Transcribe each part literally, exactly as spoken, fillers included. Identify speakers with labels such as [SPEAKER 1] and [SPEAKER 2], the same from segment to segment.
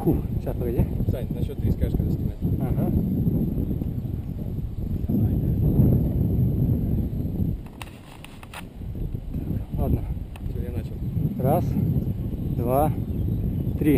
[SPEAKER 1] Фу, сейчас, погоди.
[SPEAKER 2] Сань, на счет три скажешь, когда снимать.
[SPEAKER 1] Ага. Ладно.
[SPEAKER 2] Все, я начал.
[SPEAKER 1] Раз, два, три.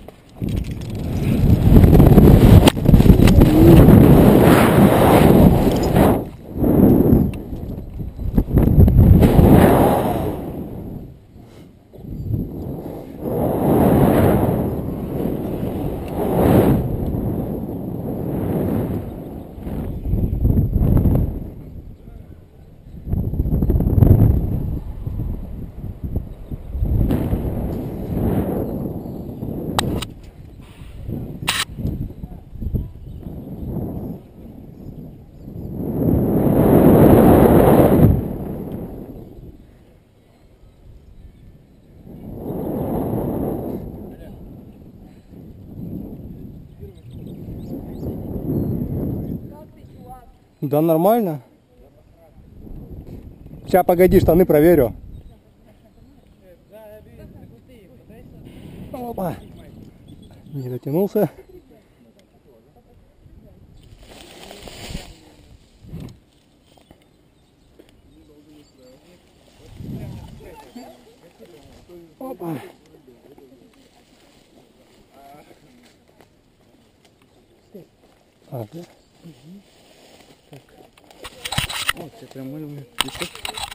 [SPEAKER 1] Да нормально. Сейчас погоди, штаны проверю. Опа. Не дотянулся. Опа. А, да?
[SPEAKER 2] Вот, я прям, еще.